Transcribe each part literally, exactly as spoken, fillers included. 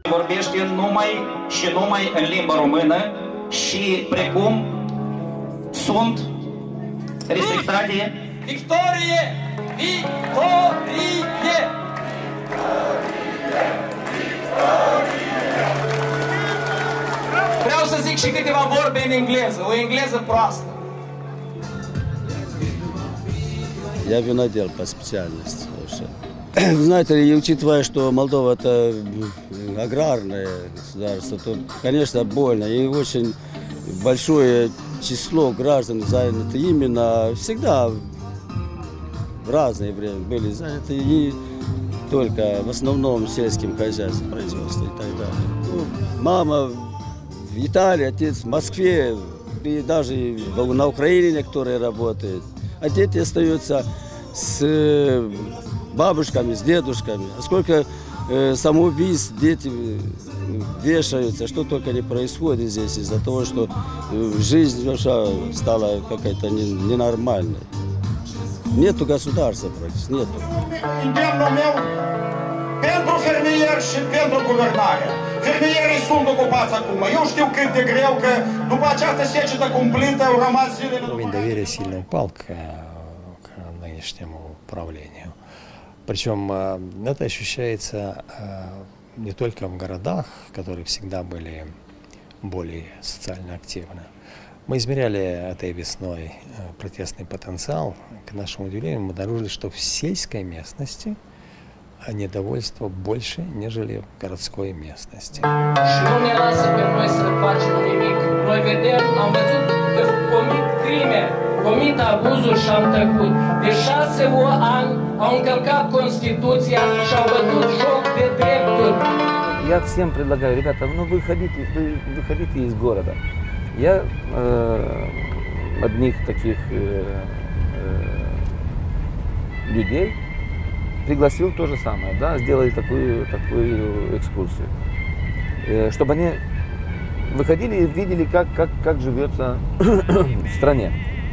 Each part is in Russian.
Vorbește numai și numai în limba română și precum sunt respectate. Victorie! Victorie! Vreau să zic și câteva vorbe în engleză, o engleză proastă. Я винодел по специальности вообще. Знаете ли, учитывая, что Молдова это аграрное государство, то, конечно, больно. И очень большое число граждан заняты именно всегда в разное время были заняты и только в основном сельским хозяйством, производством и так далее. Ну, мама в Италии, отец в Москве, и даже на Украине некоторые работают. А дети остаются с бабушками, с дедушками. А сколько э, самоубийств дети вешаются, что только не происходит здесь из-за того, что э, жизнь наша стала какая-то не, ненормальной. Нету государства практически, нету. Pentru fermieri și pentru guvernare. Fermierii sunt ocupați acum. Eu știu cât de greu că după această secetă cumplită au rămas zilele... Уровень доверия сильно упал к, к нынешнему управлению. Причем это ощущается не только в городах, которые всегда были более социально активны. Мы измеряли этой весной протестный потенциал. К нашему удивлению, мы обнаружили, что в сельской местности недовольство больше, нежели в городской местности. Și nu ne lasă pe noi să facem nimic. Noi vedem, am văzut că comit crime, comit abuzuri și am tăcut. De șase ani au încălcat Constituția și au bătut joc de drepturi. Я всем предлагаю, ребята, ну выходите, вы, выходите из города. Я э, одних таких э, э, людей пригласил то же самое, да, сделали такую, такую экскурсию, э, чтобы они выходили и видели, как, как, как живется в стране.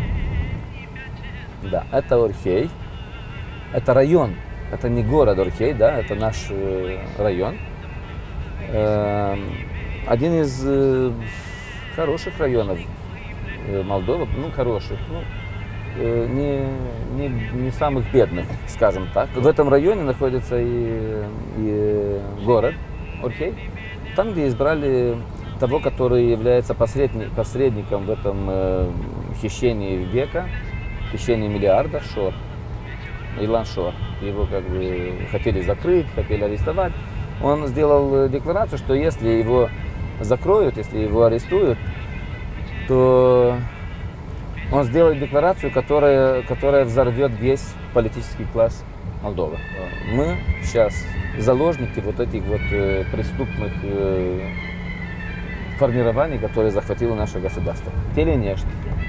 Да, это Орхей, это район, это не город Орхей, да, это наш э, район. Э, один из э, хороших районов э, Молдовы, ну хороших, ну, Не, не, не самых бедных, скажем так. В этом районе находится и, и город Орхей, там, где избрали того, который является посредник, посредником в этом э, хищении века, хищении миллиарда, Шор, Илан Шор. Его как бы хотели закрыть, хотели арестовать. Он сделал декларацию, что если его закроют, если его арестуют, то он сделает декларацию, которая, которая взорвет весь политический класс Молдовы. Мы сейчас заложники вот этих вот э, преступных э, формирований, которые захватило наше государство. Теленешт.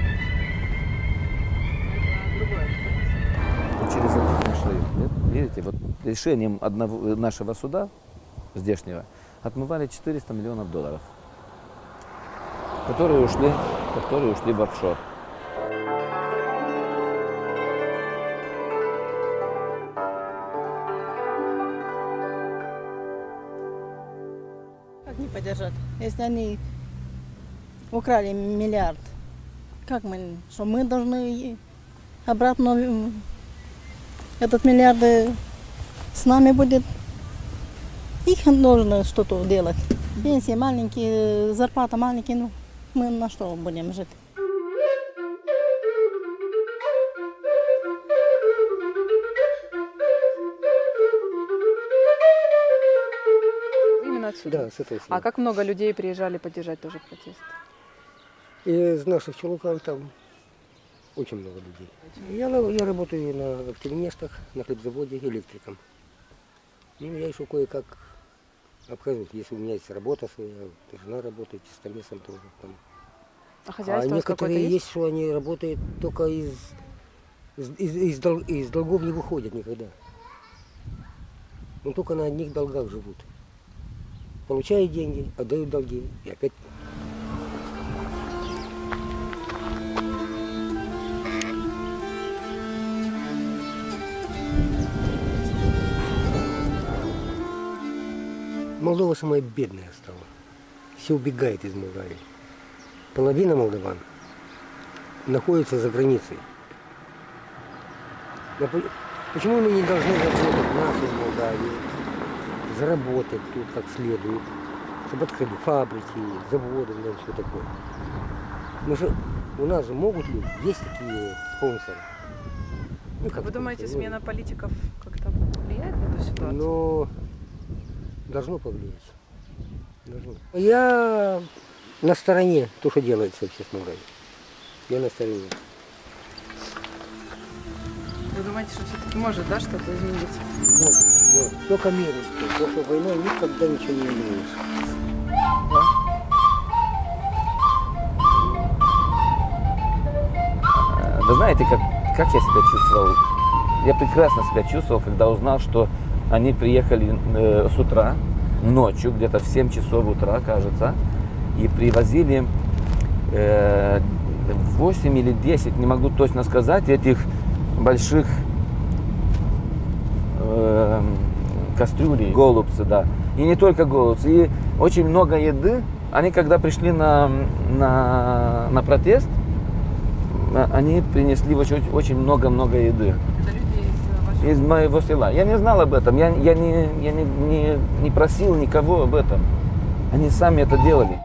Через это нашли, видите, вот решением одного нашего суда здешнего отмывали четыреста миллионов долларов, которые ушли, которые ушли в офшор. Не поддержать, если они украли миллиард, как мы, что мы должны обратно этот миллиард с нами будет, их нужно что-то делать. Пенсии маленькие, зарплата маленькие, ну мы на что будем жить? Отсюда? Да, с этой стороны. А как много людей приезжали поддержать тоже протест? Из наших Челуков там очень много людей. Я, я работаю на, в Теленештах, на хлебзаводе электриком. Ну, я еще кое-как обхожусь. Если у меня есть работа своя, жена работает, с Томесом тоже. Там. А хозяйство а некоторые есть? есть, что они работают только из, из, из, из, дол, из долгов не выходят никогда. Но только на одних долгах живут. Получают деньги, отдают долги и опять. Молдова самая бедная стала. Все убегает из Молдавии. Половина молдаван находится за границей. Почему мы не должны заработать в нашей Молдавии, заработать тут как следует, чтобы открыли фабрики, заводы, да, все такое. Мы же, у нас же могут люди, есть такие спонсоры. Ну, как Вы думаете, спонсоры? смена политиков как-то влияет на эту ситуацию? Но должно повлиять. Должно. Я на стороне то, что делается вообще с Молдавией. Я на стороне. Вы думаете, что все-таки может, да, что-то измениться? Вот, вот. Только мирно. Потому что войной никогда ничего не изменится. Да? Вы знаете, как, как я себя чувствовал? Я прекрасно себя чувствовал, когда узнал, что они приехали э, с утра, ночью, где-то в семь часов утра, кажется, и привозили э, восемь или десять, не могу точно сказать, этих больших э, кастрюлей, голубцы, да. И не только голубцы, и очень много еды. Они, когда пришли на, на, на протест, они принесли очень много-много еды. Это люди из вашего... Из моего села. Я не знал об этом, я, я, не, я не, не, не просил никого об этом. Они сами это делали.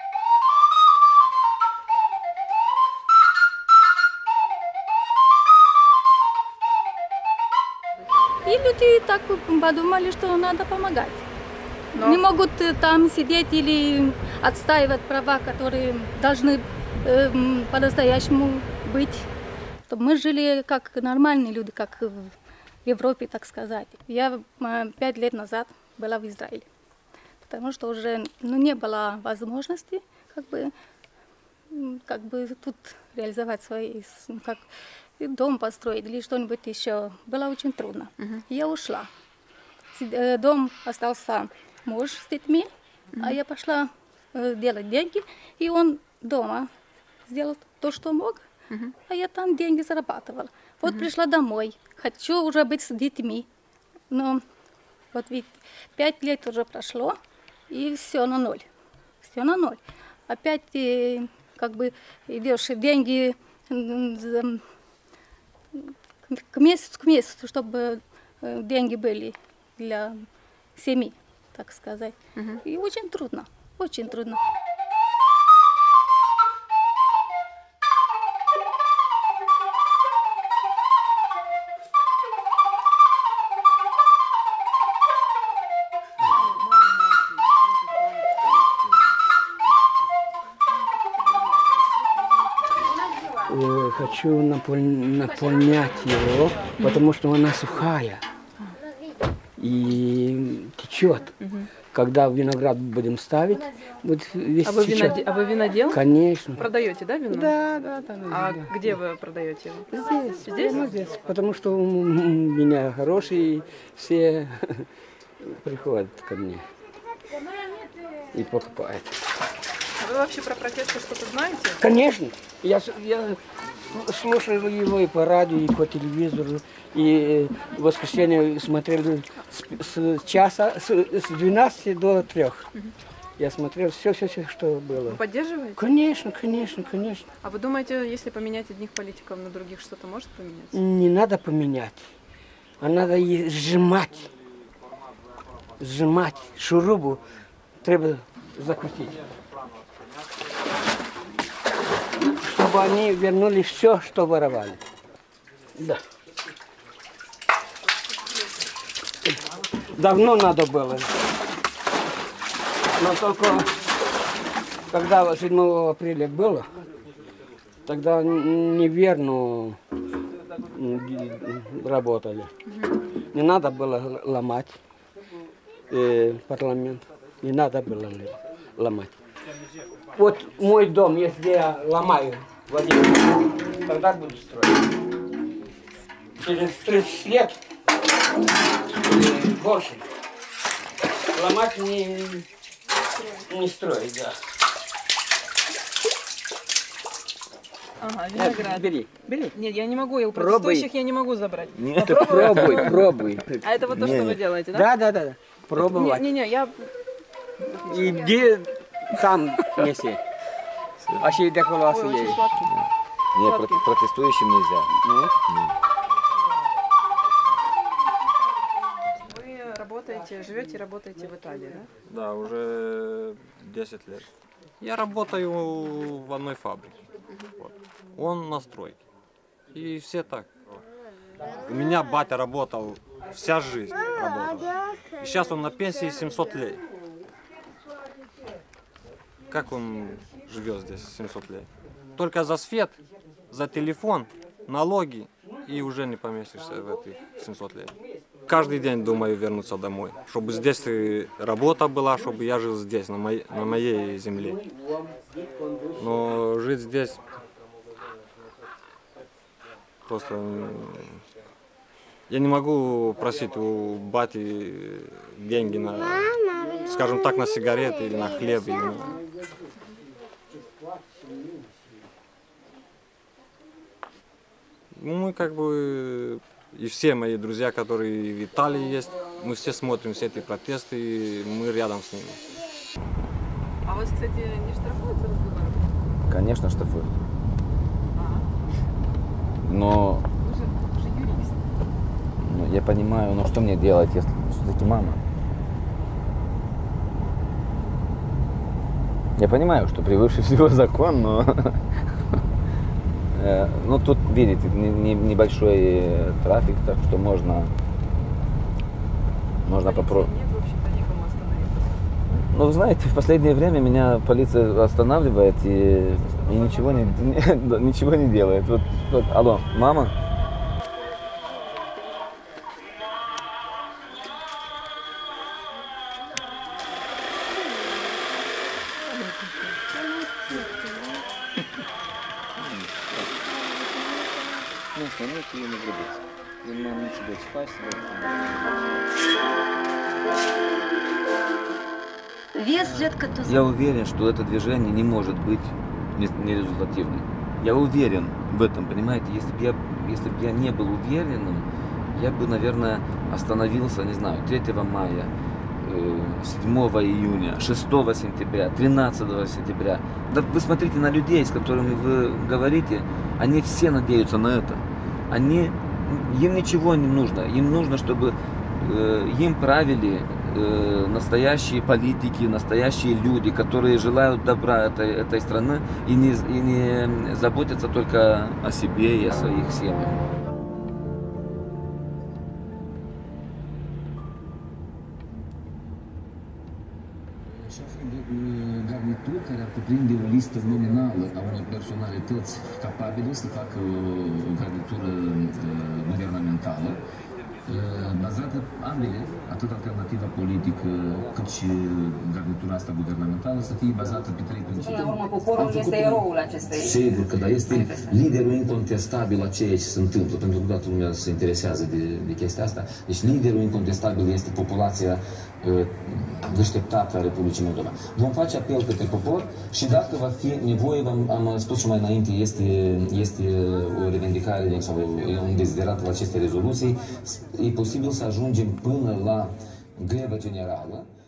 И люди так подумали, что надо помогать. Но... Не могут там сидеть или отстаивать права, которые должны э, по-настоящему быть. Чтобы мы жили как нормальные люди, как в Европе, так сказать. Я э, пять лет назад была в Израиле, потому что уже ну, не было возможности как бы, как бы тут реализовать свои, как дом построить или что-нибудь еще. Было очень трудно. Uh-huh. Я ушла. Дом остался муж с детьми, uh-huh. а я пошла э, делать деньги, и он дома сделал то, что мог, uh-huh. а я там деньги зарабатывала. Вот uh-huh. пришла домой, хочу уже быть с детьми, но вот ведь пять лет уже прошло, и все на ноль, все на ноль. Опять э, как бы идешь деньги э, к месяцу к месяцу, чтобы э, деньги были для семьи, так сказать. Uh-huh. И очень трудно, очень трудно. Хочу наполнять его, потому что она сухая и течет. Угу. Когда виноград будем ставить, будет весь а вы, течет. Винод... а вы винодел? Конечно. Продаете, да, вино? Да, да, да. А да. где вы продаете его? Здесь. Здесь? Ну, здесь. Потому что у меня хорошие, все приходят ко мне и покупают. А вы вообще про протесты что-то знаете? Конечно. Я, я слушал его и по радио, и по телевизору. И в воскресенье смотрел с, с часа, с, с двенадцати до трех. Угу. Я смотрел все-все-все, что было. Вы поддерживаете? Конечно, конечно, конечно. А вы думаете, если поменять одних политиков на других, что-то может поменяться? Не надо поменять, а надо сжимать. Сжимать. Шурубу треба закрутить. Чтобы они вернули все, что воровали. Да. Давно надо было. Но только когда седьмого апреля было, тогда неверно работали. Не надо было ломать э, парламент. Не надо было ломать. Вот мой дом, если я ломаю в один, тогда буду строить. Через тридцать лет или больше ломать не, не строить, да. Ага, виноград. Бери, бери. Нет, я не могу, я у протестующих я не могу забрать. Нет, пробуй, пробуй. А это вот то, что вы делаете, да? Да, да, да. Пробовать. Не-не, я Иди сам неси. А ще йде коло своєї. Не, протестующим нельзя. Ну. Вы работаете, живете и работаете в Италии, да? Да, уже десять лет. Я работаю в одной фабрике. Вот. Он на стройке. И все так. У меня батя работал, вся жизнь работал. И сейчас он на пенсии семьсот лет. Как он живет здесь семьсот лет? Только за свет, за телефон, налоги, и уже не поместишься в этих семьсот лет. Каждый день думаю вернуться домой, чтобы здесь работа была, чтобы я жил здесь, на моей, на моей земле. Но жить здесь просто... Я не могу просить у бати деньги на, скажем так, на сигареты или на хлеб. Или на... Мы как бы, и все мои друзья, которые в Италии есть, мы все смотрим все эти протесты, и мы рядом с ними. А вас, кстати, не штрафуют за разговор? Конечно, штрафуют. Но... Вы же, вы же юрист. Ну, я понимаю, но что мне делать, если все-таки мама? Я понимаю, что превыше всего закон, но... Ну, тут, видите, небольшой трафик, так что можно... Можно попробовать. Нет вообще-то никому остановиться. Ну, вы знаете, в последнее время меня полиция останавливает и, и ничего, не, ничего не делает. Вот, вот, алло, мама? Я уверен, что это движение не может быть нерезультативным. Я уверен в этом, понимаете? Если бы я, если бы я не был уверенным, я бы, наверное, остановился, не знаю, третьего мая, седьмого июня, шестого сентября, тринадцатого сентября. Да вы смотрите на людей, с которыми вы говорите, они все надеются на это. Они, им ничего не нужно. Им нужно, чтобы э, им правили э, настоящие политики, настоящие люди, которые желают добра этой, этой страны и не, и не заботятся только о себе и о своих семьях. Garnitur care ar cuprinde o listă nominală a unor personalități capabile să facă o garnitură guvernamentală, bazată ambele, atât alternativa politică cât și garnitura asta guvernamentală, să fie bazată pe trei principii. Până la urmă, poporul este eroul acestei. Sigur că da, este liderul incontestabil a ceea ce se întâmplă, pentru că toată lumea se interesează de, de chestia asta. Deci liderul incontestabil este populația deșteptată a Republicii Moldova. Vom face apel către popor și dacă va fi nevoie, am spus și mai înainte, este, este o revendicare sau un deziderat la aceste rezoluții, e posibil să ajungem până la grevă generală.